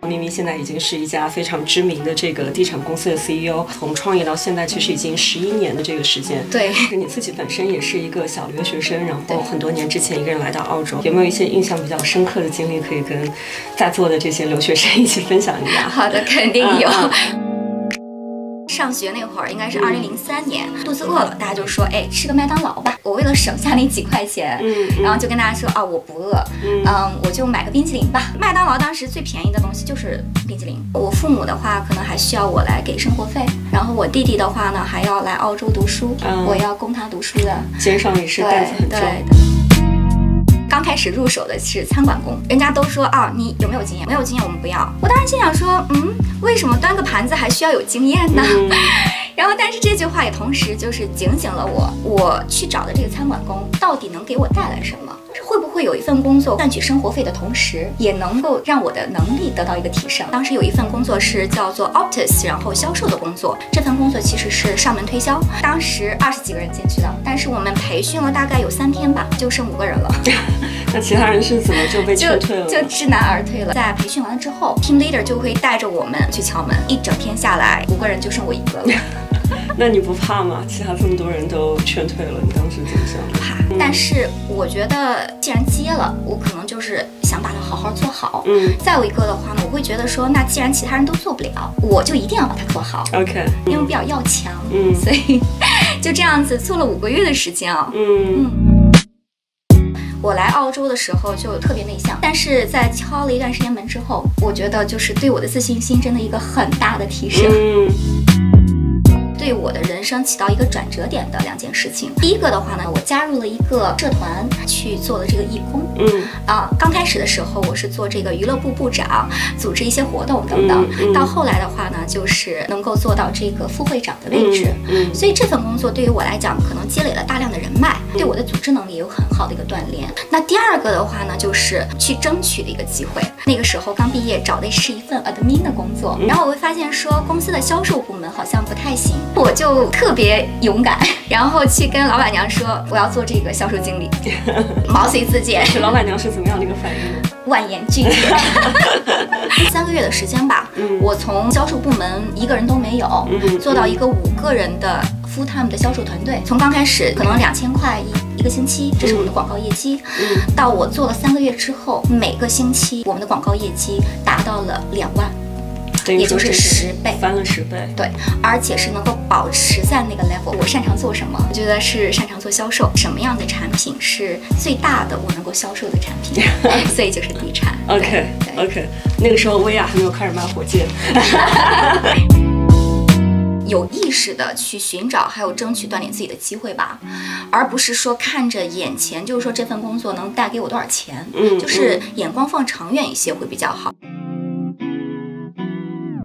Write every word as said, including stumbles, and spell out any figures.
明明现在已经是一家非常知名的这个地产公司的 C E O， 从创业到现在其实已经十一年的这个时间。 对， 你自己本身也是一个小留学生，然后很多年之前一个人来到澳洲，有没有一些印象比较深刻的经历可以跟在座的这些留学生一起分享一下？ 好的，肯定有。 嗯嗯上学那会儿应该是二零零三年，肚子饿了，大家就说，哎，吃个麦当劳吧。我为了省下那几块钱， 嗯嗯、 然后就跟大家说，啊，我不饿，嗯, 嗯，我就买个冰淇淋吧。麦当劳当时最便宜的东西就是冰淇淋。我父母的话，可能还需要我来给生活费，然后我弟弟的话呢，还要来澳洲读书，嗯、我要供他读书的， 肩上也是担子很重。 对对刚开始入手的是餐馆工，人家都说啊，你有没有经验？没有经验我们不要。我当时心想说，嗯，为什么端个盘子还需要有经验呢？嗯、然后，但是这句话也同时就是警醒了我，我去找的这个餐馆工到底能给我带来什么？会不会有一份工作赚取生活费的同时，也能够让我的能力得到一个提升？当时有一份工作是叫做 Optus， 然后销售的工作。这份工作其实是上门推销，当时二十几个人进去的，但是我们培训了大概有三天吧，就剩五个人了。 那其他人是怎么就被劝退了？ 就就知难而退了。在培训完了之后 ，Team Leader 就会带着我们去敲门，一整天下来，五个人就剩我一个了。 那你不怕吗？其他这么多人都劝退了，你当时怎么想的？ 怕，嗯、但是我觉得既然接了，我可能就是想把它好好做好。嗯，再有一个的话呢，我会觉得说，那既然其他人都做不了，我就一定要把它做好。 OK， 因为我比较要强，嗯，所以就这样子做了五个月的时间啊。嗯。嗯我来澳洲的时候就特别内向，但是在敲了一段时间门之后，我觉得就是对我的自信心真的一个很大的提升。嗯对我的人生起到一个转折点的两件事情。第一个的话呢，我加入了一个社团去做了这个义工。嗯啊，刚开始的时候我是做这个娱乐部部长，组织一些活动等等。嗯嗯、到后来的话呢，就是能够做到这个副会长的位置。嗯嗯、所以这份工作对于我来讲，可能积累了大量的人脉，对我的组织能力也有很好的一个锻炼。那第二个的话呢，就是去争取的一个机会。那个时候刚毕业，找的是一份 admin 的工作，然后我会发现说公司的销售部门好像不太行。我就特别勇敢，然后去跟老板娘说我要做这个销售经理，毛遂自荐。 老板娘是怎么样的一个反应？ 万言拒绝。三个月的时间吧，嗯、我从销售部门一个人都没有，嗯、做到一个五个人的 full time 的销售团队。从刚开始可能两千块一一个星期，这是我们的广告业绩，嗯、到我做了三个月之后，每个星期我们的广告业绩达到了两万。也就是十倍， 翻了十倍。对， 而且是能够保持在那个 level。我擅长做什么？我觉得是擅长做销售。什么样的产品是最大的我能够销售的产品？所以就是地产。 OK OK， 那个时候薇娅还没有开始卖火箭。 有意识的去寻找还有争取锻炼自己的机会吧，而不是说看着眼前，就是说这份工作能带给我多少钱，嗯，就是眼光放长远一些会比较好。